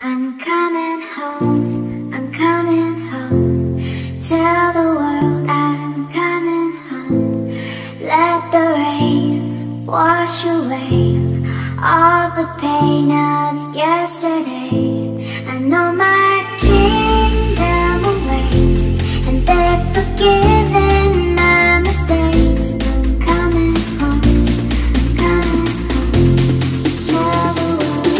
I'm coming home, I'm coming home. Tell the world I'm coming home. Let the rain wash away all the pain of yesterday. I know my kingdom awaits, and they've forgiven my mistakes. I'm coming home, I'm coming home. Tell the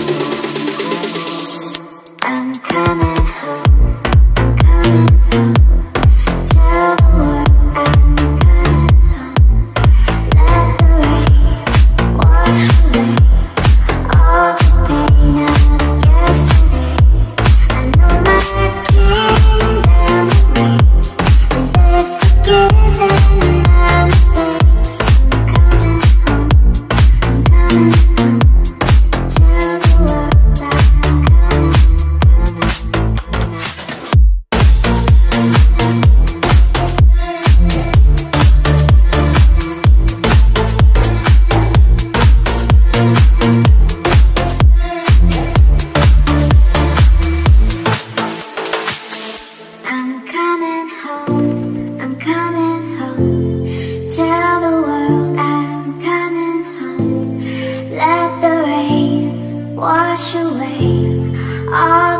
world I'm coming home, I'm coming home. Tell the world I'm coming home. Let the rain wash away all the pain of yesterday. I know my kingdom awaits, and they've forgiven my mistakes. I'm coming home, I'm coming home. Tell the world I'm coming, I'm coming home, I'm coming home. Tell the world I'm coming home. Let the rain wash away all